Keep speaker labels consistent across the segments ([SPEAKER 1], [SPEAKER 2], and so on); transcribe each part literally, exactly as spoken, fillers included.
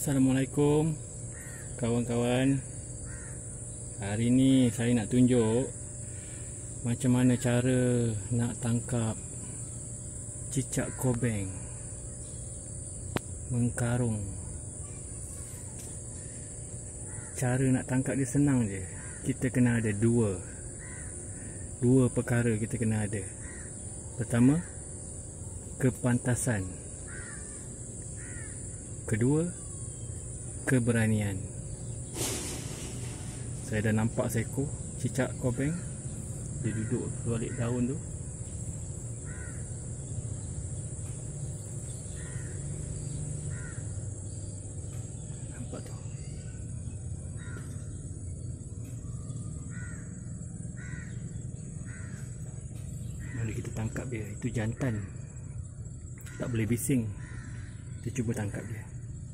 [SPEAKER 1] Assalamualaikum kawan-kawan. Hari ni saya nak tunjuk macam mana cara nak tangkap cicak kobeng mengkarung. Cara nak tangkap dia senang je. Kita kena ada dua Dua perkara kita kena ada. Pertama, kepantasan. Kedua, keberanian. Saya dah nampak seekor cicak kobeng. Dia duduk balik daun tu. Nampak tu. Mari kita tangkap dia. Itu jantan, tak boleh bising. Kita cuba tangkap dia.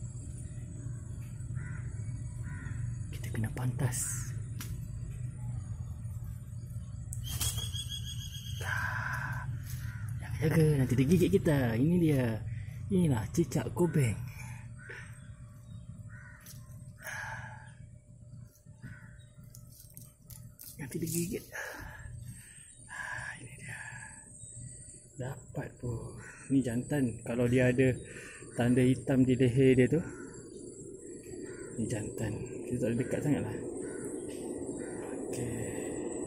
[SPEAKER 1] Kena pantas. Jaga-jaga, nanti dia gigit kita. Ini dia. Inilah cicak kobeng. Nanti dia gigit. Ini dia. Dapat pun. Ini jantan. Kalau dia ada tanda hitam di leher dia tu, ini jantan. Kita tak dekat sangat lah. Okey.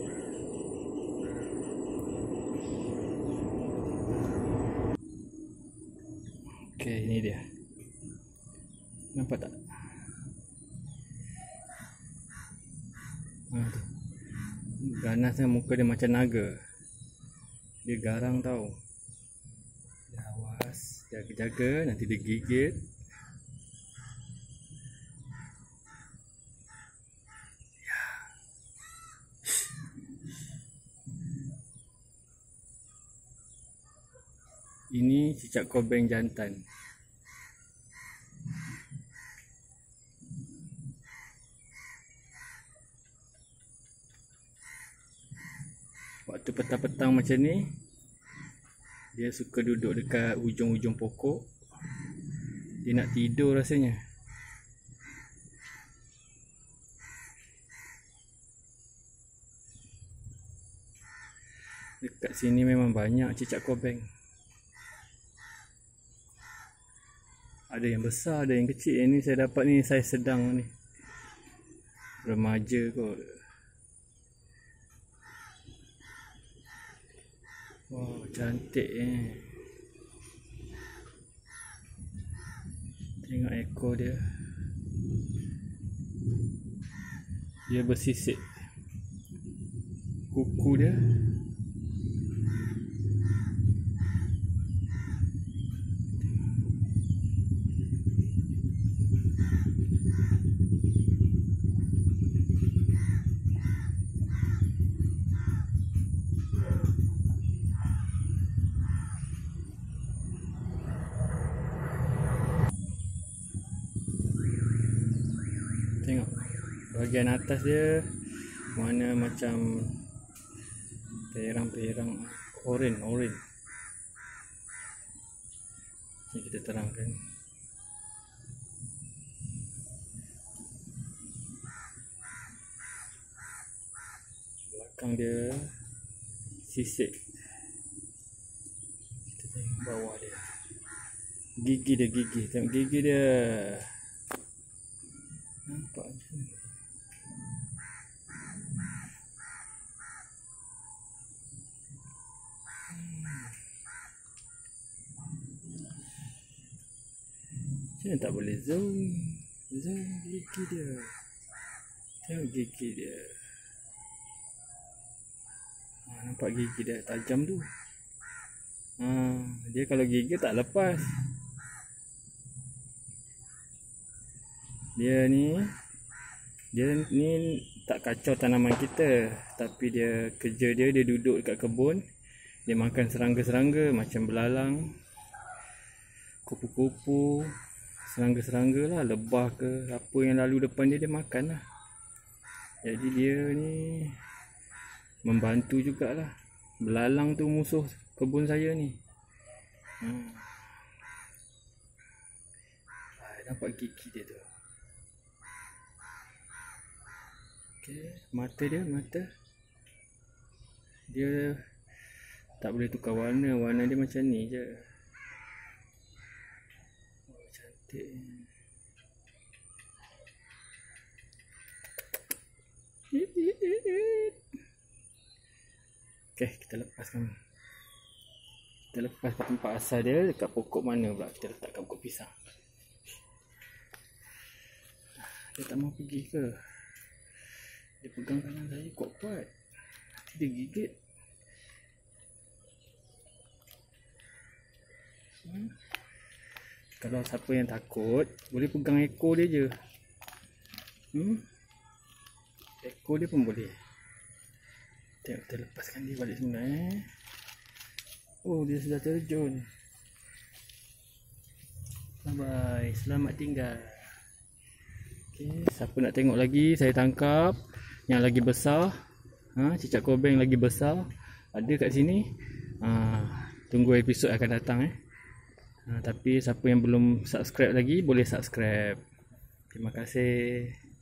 [SPEAKER 1] Okey, ini dia. Nampak tak? Ha, tu. Ganasnya muka dia macam naga. Dia garang tau. Dia awas. Jaga-jaga, nanti dia gigit. Ini cicak kobeng jantan. Waktu petang-petang macam ni, dia suka duduk dekat hujung-hujung pokok. Dia nak tidur rasanya. Dekat sini memang banyak cicak kobeng. Ada yang besar, ada yang kecil. Yang ni saya dapat ni saiz sedang ni. Remaja kot. Wow, cantik eh. Tengok ekor dia. Dia bersisik. Kuku dia. Tengok bahagian atas dia mana macam perang-perang oren oren. Ini kita terangkan. Belakang dia sisik. Kita tengok bawah dia. Gigi dia gigi. Tengok gigi dia. Nampak macam ni. Macam tak boleh zoom. Zoom gigi dia. Tengok gigi dia. Ha, nampak gigi dia tajam tu. Ha, dia kalau gigi tak lepas. Dia ni Dia ni tak kacau tanaman kita, tapi dia kerja dia Dia duduk dekat kebun. Dia makan serangga-serangga macam belalang, kupu-kupu, serangga-serangga lah, lebah ke apa yang lalu depan dia, dia makan lah. Jadi dia ni membantu jugalah. Belalang tu musuh kebun saya ni. Hmm. Tak nampak gigi dia tu. Okey, mata dia, mata. Dia tak boleh tukar warna, warna dia macam ni je. Oh, cantik. Okey, kita lepaskan. Kita lepas tempat asal dia dekat pokok mana pula kita letak kat pokok pisang. Dia tak mau pergi ke? Dia pegang tangan saya kuat-kuat. Nanti dia gigit. Hmm. Kalau siapa yang takut, boleh pegang ekor dia je. Hmm. Ekor dia pun boleh. Tengok, kita lepaskan dia balik semula eh. Oh, dia sudah terjun. Bye bye. Selamat tinggal. Okay, siapa nak tengok lagi, saya tangkap yang lagi besar. Ha, cicak kobeng lagi besar. Ada kat sini. Ha, tunggu episod akan datang eh. Ha, tapi siapa yang belum subscribe lagi, boleh subscribe. Terima kasih.